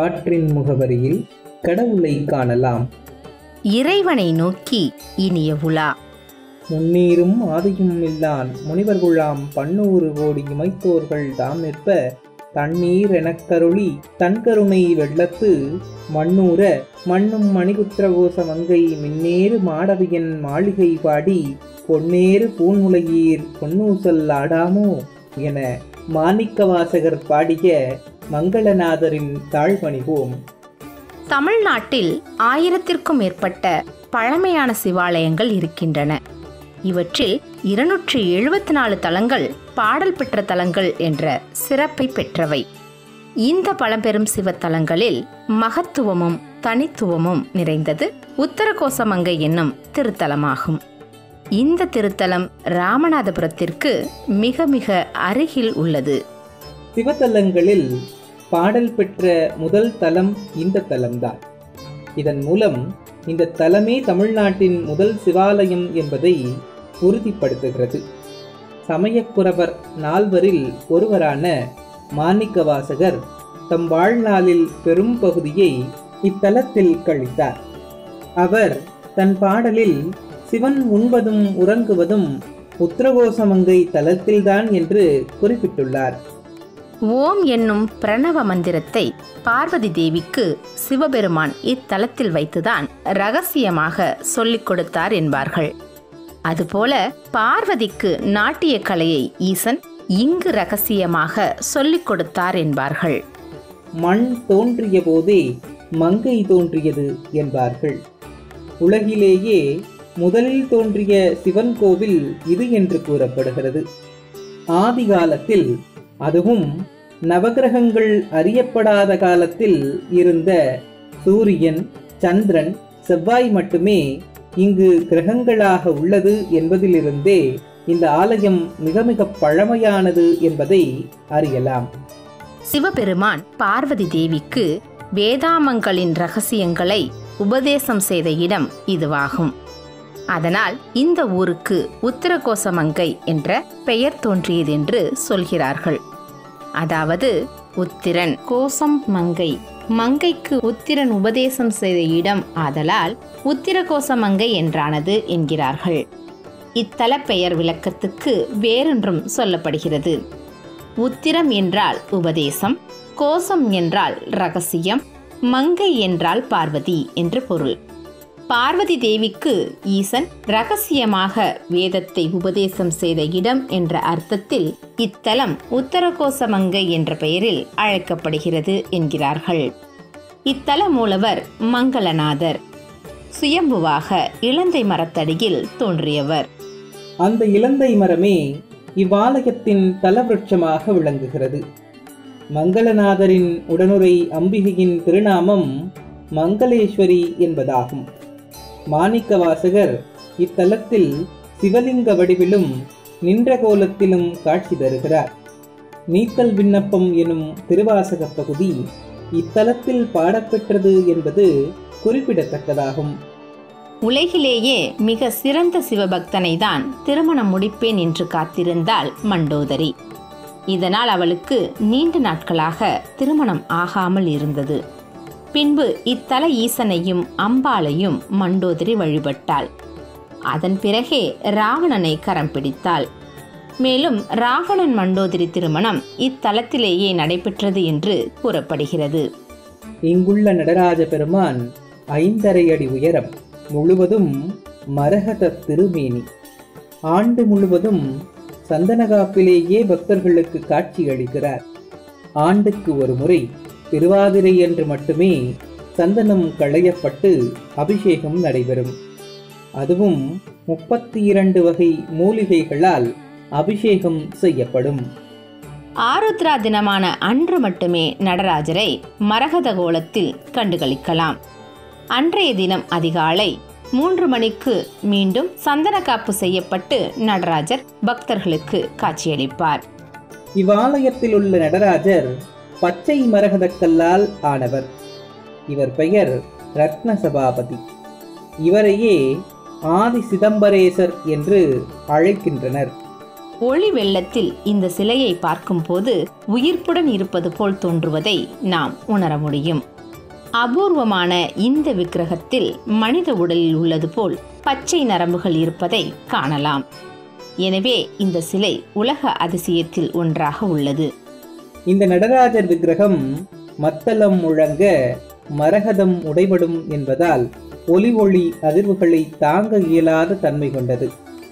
காற்றின் முகவரியில் கடவுளை காணலாம். இறைவனை நோக்கி இனிய உலா. முன்னீரும் ஆதியும் இல்லான் முனிவர்குழாம் 11 கோடி இமைத்தோர்கள் தாம் நிற்ப தண்ணீர் எனக்கருளி தன்கருணை வெள்ளத்து மண்ணூர மண்ணும் மணிபுத்திரகோச மங்கை மின்னேறு மாடவியன் மாளிகை பாடி பொன்னேறு பூன்முலையீர் பொன்னூசல் ஆடாமோ என மாணிக்கவாசகர் பாடிய மங்களநாதரின் தாழ்பணிவோம். தமிழ்நாட்டில் 1000க்கும் மேற்பட்ட பழமையான சிவாலயங்கள் இருக்கின்றன. இவற்றில் 274 தலங்கள் பாடல் பெற்ற தலங்கள் என்ற சிறப்பை பெற்றவை. இந்த பழம்பெரும் சிவத்தலங்களில் மகத்துவமும் தனித்துவமும் நிறைந்தது உத்தரகோச மங்கை என்னும் திருத்தலமாகும். இந்த திருத்தலம் ராமநாதபுரத்திற்கு மிக மிக அருகில் உள்ளது. சிவத்தலங்களில் பாடல் பெற்ற முதல் தலம் இந்த தலம்தான். இதன் மூலம் இந்த தலமே தமிழ்நாட்டின் முதல் சிவாலயம் என்பதை உறுதிப்படுத்துகிறது. சமயக்குரவர் 4வரில் ஒருவரான மாணிக்கவாசகர் தம் வாழ்நாளில் பெரும் பகுதியை இத்தலத்தில் கழித்தார். அவர் தன் பாடலில் சிவன் உண்பதும் உறங்குவதும் உத்ரகோசமங்கை தலத்தில்தான் என்று குறிப்பிட்டுள்ளார். ஓம் என்னும் பிரணவ மந்திரத்தை பார்வதி தேவிக்கு சிவபெருமான் இத்தலத்தில் வைத்துதான் ரகசியமாக சொல்லிக் கொடுத்தார் என்பார்கள். அதுபோல பார்வதிக்கு நாட்டிய கலையை ஈசன் இங்கு ரகசியமாக சொல்லிக் கொடுத்தார் என்பார்கள். மண் தோன்றிய போதே மங்கை தோன்றியது என்பார்கள். உலகிலேயே முதலில் தோன்றிய சிவன் கோவில் இது என்று கூறப்படுகிறது. ஆதி காலத்தில், அதுவும் நவகிரகங்கள் அறியப்படாத காலத்தில் இருந்த சூரியன், சந்திரன், செவ்வாய் மட்டுமே இங்கு கிரகங்களாக உள்ளது என்பதிலிருந்தே இந்த ஆலயம் மிக மிக பழமையானது என்பதை அறியலாம். சிவபெருமான் பார்வதி தேவிக்கு வேதாமங்களின் ரகசியங்களை உபதேசம் செய்த இடம் இதுவாகும். அதனால் இந்த ஊருக்கு உத்தரகோசமங்கை என்ற பெயர் தோன்றியது என்று சொல்கிறார்கள். அதாவது உத்திரன் கோசம் மங்கை, மங்கைக்கு உத்திரன் உபதேசம் செய்த இடம் ஆதலால் உத்திரகோசமங்கை என்றானது என்கிறார்கள். இத்தல பெயர் விளக்கத்துக்கு வேறொன்றும் சொல்லப்படுகிறது. உத்திரம் என்றால் உபதேசம், கோசம் என்றால் ரகசியம், மங்கை என்றால் பார்வதி என்று பொருள். பார்வதி தேவிக்கு ஈசன் ரகசியமாக வேதத்தை உபதேசம் செய்த இடம் என்ற அர்த்தத்தில் இத்தலம் உத்தரகோசமங்கை என்ற பெயரில் அழைக்கப்படுகிறது என்கிறார்கள். இத்தல மூலவர் மங்களநாதர் சுயம்புவாக இலந்தை மரத்தடியில் தோன்றியவர். அந்த இலந்தை மரமே இவ்வாலயத்தின் தலவிருட்சமாக விளங்குகிறது. மங்களநாதரின் உடனுரை அம்பிகையின் திருநாமம் மங்களேஸ்வரி என்பதாகும். மாணிக்கவாசகர் இத்தலத்தில் சிவலிங்க வடிவிலும் நின்ற கோலத்திலும் காட்சி தருகிறார். நீத்தல் விண்ணப்பம் எனும் திருவாசக பகுதி இத்தலத்தில் பாடப்பெற்றது என்பது குறிப்பிடத்தக்கதாகும். உலகிலேயே மிக சிறந்த சிவபக்தனை தான் திருமணம் முடிப்பேன் என்று காத்திருந்தாள் மண்டோதரி. இதனால் அவளுக்கு நீண்ட நாட்களாக திருமணம் ஆகாமல் இருந்தது. பின்பு இத்தல ஈசனையும் அம்பாளையும் மண்டோதரி வழிபட்டாள். அதன் பிறகே ராவணனை கரம் பிடித்தாள். மேலும் ராவணன் மண்டோதரி திருமணம் இத்தலத்திலேயே நடைபெற்றது என்று கூறப்படுகிறது. இங்குள்ள நடராஜ பெருமான் 5½ அடி உயரம், முழுவதும் மரகத திருமேனி, ஆண்டு முழுவதும் சந்தனகாப்பிலேயே பக்தர்களுக்கு காட்சி அளிக்கிறார். ஆண்டுக்கு ஒரு முறை திருவாதிரை என்று மட்டுமே சந்தனம் களையப்பட்டு அபிஷேகம் நடைபெறும். அதுவும் 32 வகை மூலிகைகளால் அபிஷேகம் செய்யப்படும். ஆருத்ரா தினமான அன்று மட்டுமே நடராஜரை மரகத கோலத்தில் கண்டுகளிக்கலாம். அன்றைய தினம் அதிகாலை 3 மணிக்கு மீண்டும் சந்தன காப்பு செய்யப்பட்டு நடராஜர் பக்தர்களுக்கு காட்சியளிப்பார். இவ்வாலயத்தில் உள்ள நடராஜர் பச்சை மரகதக்கல்லால் ஆனவர். இவர் பெயர் ரத்ன சபாபதி. இவரையே ஆதி சிதம்பரேசர் என்று அழைக்கின்றனர். ஒளி வெள்ளத்தில் இந்த சிலையை பார்க்கும் போது உயிர்ப்புடன் இருப்பது போல் தோன்றுவதை நாம் உணர முடியும். அபூர்வமான இந்த விக்கிரகத்தில் மனித உடலில் உள்ளது போல் பச்சை நரம்புகள் இருப்பதை காணலாம். எனவே இந்த சிலை உலக அதிசயத்தில் ஒன்றாக உள்ளது. இந்த நடராஜர் விக்கிரகம் மத்தளம் முழங்க மரகதம் உடைபடும் என்பதால் ஒளி அதிர்வுகளை தாங்க இயலாத தன்மை கொண்டது.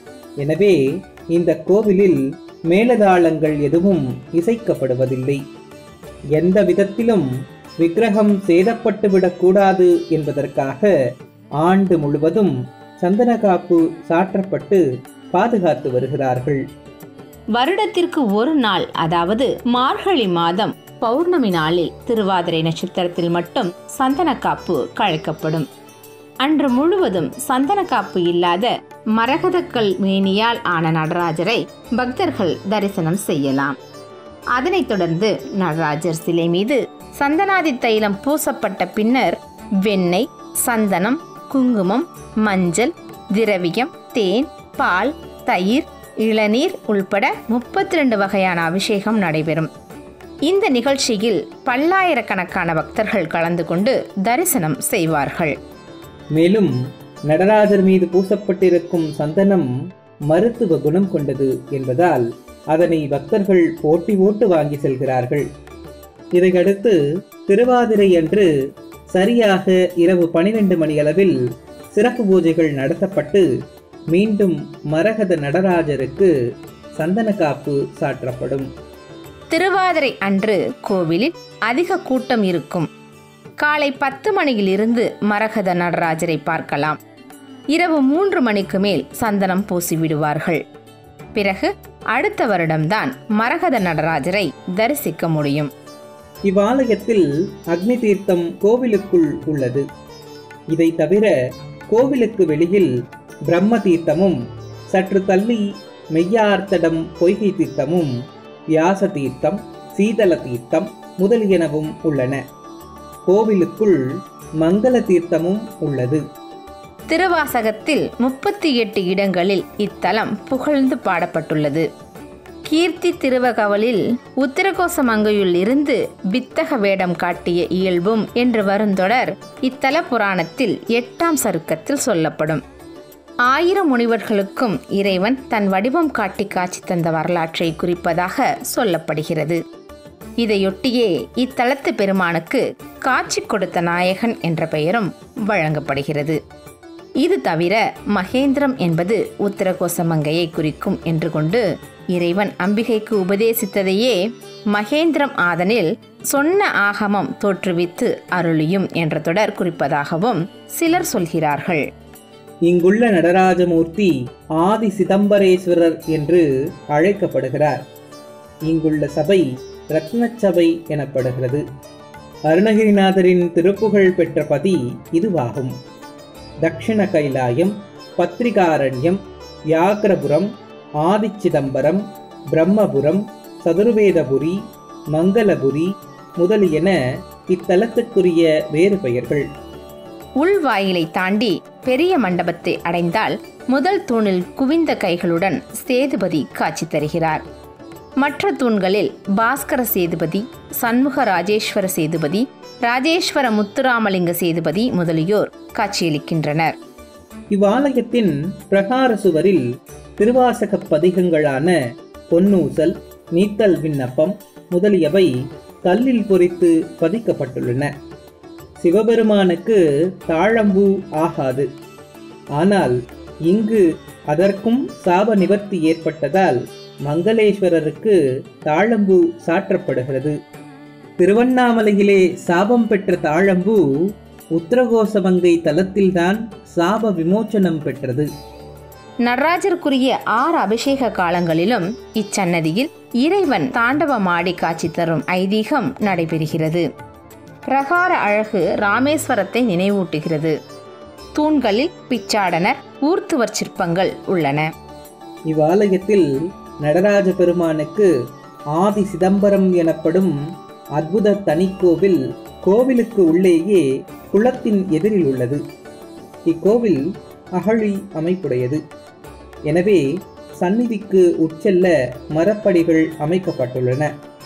எனவே இந்த கோவிலில் மேலதாளங்கள் எதுவும் இசைக்கப்படுவதில்லை. எந்த விதத்திலும் விக்கிரகம் சேதப்பட்டுவிடக்கூடாது என்பதற்காக ஆண்டு முழுவதும் சந்தனக்காப்பு சாற்றப்பட்டு பாதுகாத்து வருகிறார்கள். வருடத்திற்கு ஒரு நாள், அதாவது மார்கழி மாதம் பௌர்ணமி நாளில் திருவாதிரை நட்சத்திரத்தில் மட்டும் சந்தனக்காப்பு கழைக்கப்படும். அன்று முழுவதும் சந்தனக்காப்பு இல்லாத மரகதக்கல் மேனியால் ஆன நடராஜரை பக்தர்கள் தரிசனம் செய்யலாம். அதனைத் தொடர்ந்து நடராஜர் சிலை மீது சந்தனாதி தைலம் பூசப்பட்ட பின்னர் வெண்ணெய், சந்தனம், குங்குமம், மஞ்சள், திரவியம், தேன், பால், தயிர், இளநீர் உள்பட 32 வகையான அபிஷேகம் நடைபெறும். இந்த நிகழ்ச்சியில் பல்லாயிரக்கணக்கான பக்தர்கள் கலந்து கொண்டு தரிசனம் செய்வார்கள். மேலும் நடராஜர் மீது பூசப்பட்டிருக்கும் சந்தனம் மருத்துவ குணம் கொண்டது என்பதால் அதனை பக்தர்கள் போட்டி போட்டு வாங்கி செல்கிறார்கள். இதையடுத்து திருவாதிரை அன்று சரியாக இரவு 12 மணி அளவில் சிறப்பு பூஜைகள் நடத்தப்பட்டு மீண்டும் மரகத நடராஜருக்கு சந்தனக்காப்பு சாற்றப்படும். திருவாதிரை அன்று கோவிலில் அதிக கூட்டம் இருக்கும். காலை 10 மணியிலிருந்து மரகத நடராஜரை பார்க்கலாம். இரவு 3 மணிக்கு மேல் சந்தனம் பூசி விடுவார்கள். பிறகு அடுத்த வருடம்தான் மரகத நடராஜரை தரிசிக்க முடியும். இவ்வாலயத்தில் அக்னி தீர்த்தம் கோவிலுக்குள் உள்ளது. இதை தவிர கோவிலுக்கு வெளியில் பிரம்ம தீர்த்தமும், சற்று தள்ளி மெய்யார்த்தடம் பொய்கை தீர்த்தமும், வியாச தீர்த்தம், சீதள தீர்த்தம் முதலியனவும் உள்ளன. கோவிலுக்குள் மங்கள தீர்த்தமும் உள்ளது. திருவாசகத்தில் 38 இடங்களில் இத்தலம் புகழ்ந்து பாடப்பட்டுள்ளது. கீர்த்தி திருவகவலில் உத்திரகோச மங்கையுள் இருந்து வித்தக வேடம் காட்டிய இயல்பும் என்று வருந்தொடர் இத்தல புராணத்தில் 8ஆம் சருக்கத்தில் சொல்லப்படும். 1000 முனிவர்களுக்கும் இறைவன் தன் வடிவம் காட்டி காட்சி தந்த வரலாற்றை குறிப்பதாக சொல்லப்படுகிறது. இதையொட்டியே இத்தலத்து பெருமானுக்கு காட்சி கொடுத்த நாயகன் என்ற பெயரும் வழங்கப்படுகிறது. இது தவிர மகேந்திரம் என்பது உத்தரகோச மங்கையை குறிக்கும் என்று கொண்டு இறைவன் அம்பிகைக்கு உபதேசித்ததையே மகேந்திரம் ஆதனில் சொன்ன ஆகமம் தோற்றுவித்து அருளியும் என்ற தொடர் குறிப்பதாகவும் சிலர் சொல்கிறார்கள். இங்குள்ள நடராஜமூர்த்தி ஆதி சிதம்பரேஸ்வரர் என்று அழைக்கப்படுகிறார். இங்குள்ள சபை ரத்னச்சபை எனப்படுகிறது. அருணகிரிநாதரின் திருப்புகழ் பெற்ற பதி இதுவாகும். தக்ஷிண கைலாயம், பத்ரிகாரண்யம், வியாக்கிரபுரம், ஆதிச்சிதம்பரம், பிரம்மபுரம், சதுர்வேதபுரி, மங்களபுரி முதலியன இத்தலத்துக்குரிய வேறு பெயர்கள். உள்வாயிலை தாண்டி பெரிய மண்டபத்தை அடைந்தால் முதல் தூணில் குவிந்த கைகளுடன் சேதுபதி காட்சி தருகிறார். மற்ற தூண்களில் பாஸ்கர சேதுபதி, சண்முக ராஜேஸ்வர சேதுபதி, ராஜேஸ்வர முத்துராமலிங்க சேதுபதி முதலியோர் காட்சியளிக்கின்றனர். இவ்வாலயத்தின் பிரகார சுவரில் திருவாசக பதிகங்களான பொன்னூசல், நீத்தல் விண்ணப்பம் முதலியவை கல்லில் பொறித்து பதிக்கப்பட்டுள்ளன. சிவபெருமானுக்கு தாழம்பூ ஆகாது. ஆனால் இங்கு அதற்கும் சாப நிவர்த்தி ஏற்பட்டதால் மங்களேஸ்வரருக்கு தாழம்பூ சாற்றப்படுகிறது. திருவண்ணாமலையிலே சாபம் பெற்ற தாழம்பூ உத்ரகோச மங்கை தலத்தில்தான் சாப விமோச்சனம் பெற்றது. நடராஜருக்குரிய 6 அபிஷேக காலங்களிலும் இச்சன்னதியில் இறைவன் தாண்டவமாடி காட்சி தரும் ஐதீகம் நடைபெறுகிறது. பிரகார அழகு ராமேஸ்வரத்தை நினைவூட்டுகிறது. தூண்களில் பிச்சாடனர், ஊர்த்துவர் சிற்பங்கள் உள்ளன. இவ்வாலயத்தில் நடராஜ பெருமானுக்கு ஆதி சிதம்பரம் எனப்படும் அற்புத தனிக்கோவில் கோவிலுக்கு உள்ளேயே குளத்தின் எதிரில் உள்ளது. இக்கோவில் அகழி அமைப்புடையது. எனவே சந்நிதிக்கு உட்செல்ல மரப்படிகள் அமைக்கப்பட்டுள்ளன.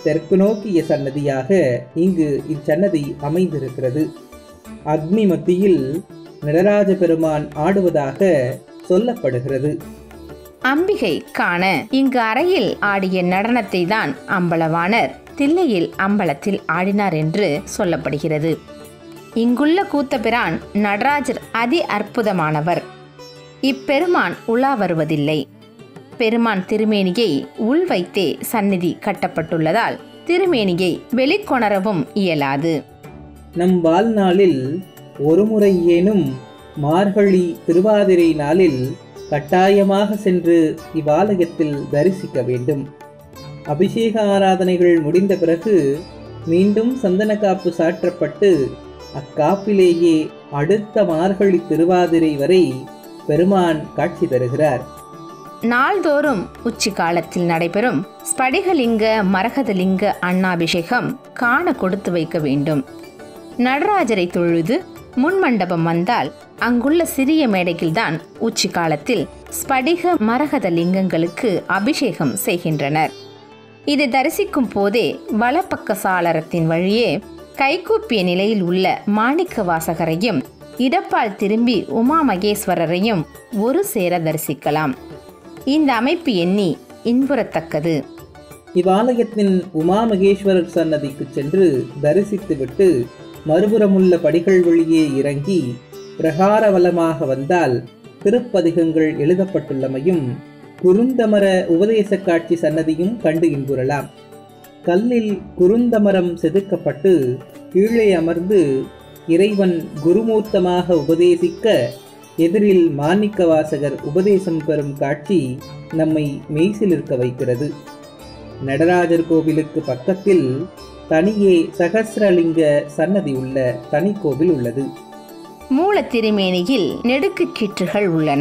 தெற்கு நோக்கிய சன்னதியாக இங்கு இச்சன்னதி அமைந்திருக்கிறது. அக்னி மத்தியில் நடராஜ பெருமான் ஆடுவதாக சொல்லப்படுகிறது. அம்பிகை காண இங்கு அறையில் ஆடிய நடனத்தை தான் அம்பலவாணர் தில்லையில் அம்பலத்தில் ஆடினார் என்று சொல்லப்படுகிறது. இங்குள்ள கூத்தபிரான் நடராஜர் அதி அற்புதமானவர். இப்பெருமான் உலா வருவதில்லை. பெருமான் திருமேனியை உள் வைத்தே சந்நிதி கட்டப்பட்டுள்ளதால் திருமேனியை வெளிக்கொணரவும் இயலாது. நம் வாழ்நாளில் ஒருமுறை ஏனும் மார்கழி திருவாதிரை நாளில் கட்டாயமாக சென்று இவ்வாலயத்தில் தரிசிக்க வேண்டும். அபிஷேக ஆராதனைகள் முடிந்த பிறகு மீண்டும் சந்தன காப்பு சாற்றப்பட்டு அக்காப்பிலேயே அடுத்த மார்கழி திருவாதிரை வரை பெருமான் காட்சி தருகிறார். நாள்தோறும் உச்சி காலத்தில் நடைபெறும் ஸ்படிகலிங்க மரகதலிங்க அன்னாபிஷேகம் காண கொடுத்து வைக்க வேண்டும். நடராஜரை தொழுது முன்மண்டபம் வந்தால் அங்குள்ள சிறிய மேடையில்தான் உச்சி காலத்தில் ஸ்படிக மரகத லிங்கங்களுக்கு அபிஷேகம் செய்கின்றனர். இதை தரிசிக்கும் போதே வலப்பக்க சாளரத்தின் வழியே கைகூப்பிய நிலையில் உள்ள மாணிக்க வாசகரையும் இடப்பால் திரும்பி உமா மகேஸ்வரரையும் ஒரு சேர தரிசிக்கலாம். இந்த அமைப்பு எண்ணி இன்புறத்தக்கது. இவ்வாலயத்தின் உமா மகேஸ்வரர் சன்னதிக்கு சென்று தரிசித்துவிட்டு மறுபுறமுள்ள படிகள் வழியே இறங்கி பிரகாரவலமாக வந்தால் திருப்பதிகங்கள் எழுதப்பட்டுள்ளமையும் குறுந்தமர உபதேச காட்சி சன்னதியும் கண்டு இன்புறலாம். கல்லில் குறுந்தமரம் செதுக்கப்பட்டு கீழே அமர்ந்து இறைவன் குருமூர்த்தமாக உபதேசிக்க எதிரில் மாணிக்க வாசகர் உபதேசம் பெறும் காட்சி நம்மை மெய்சிலிருக்க வைக்கிறது. நடராஜர் கோவிலுக்கு பக்கத்தில் தனியே சகஸ்ரலிங்க சன்னதி உள்ள தனி கோவில் உள்ளது. மூல திருமேனியில் நெடுக்கு கீற்றுகள் உள்ளன.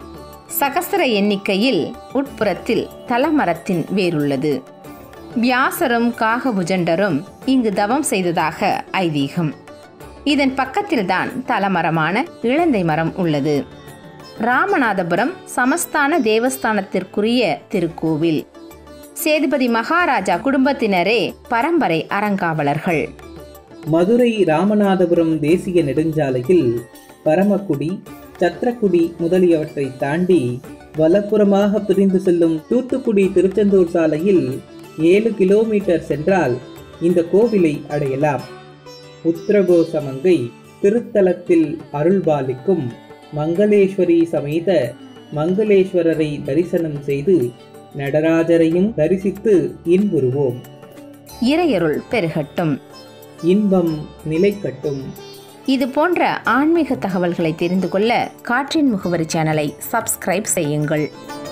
சகஸ்ர எண்ணிக்கையில் உட்புறத்தில் தலமரத்தின் வேருள்ளது. வியாசரும் காகபுஜண்டரும் இங்கு தவம் செய்ததாக ஐதீகம். இதன் பக்கத்தில்தான் தலமரமான இளந்தை மரம் உள்ளது. ராமநாதபுரம் சமஸ்தான தேவஸ்தானத்திற்குரிய திருக்கோவில். சேதுபதி மகாராஜா குடும்பத்தினரே பரம்பரை அறங்காவலர்கள். மதுரை ராமநாதபுரம் தேசிய நெடுஞ்சாலையில் பரமக்குடி, சத்திரக்குடி முதலியவற்றை தாண்டி வலப்புறமாக பிரிந்து செல்லும் தூத்துக்குடி திருச்செந்தூர் சாலையில் 7 கிலோமீட்டர் சென்றால் இந்த கோவிலை அடையலாம். உத்ரகோச மங்கை திருத்தலத்தில் அருள்பாலிக்கும் மங்களேஸ்வரி சமேத மங்களேஸ்வரரை தரிசனம் செய்து நடராஜரையும் தரிசித்து இன்புறுவோம். இறையருள் பெருகட்டும், இன்பம் நிலைக்கட்டும். இது போன்ற ஆன்மீக தகவல்களை தெரிந்து கொள்ள காற்றின் முகவரி சேனலை சப்ஸ்கிரைப் செய்யுங்கள்.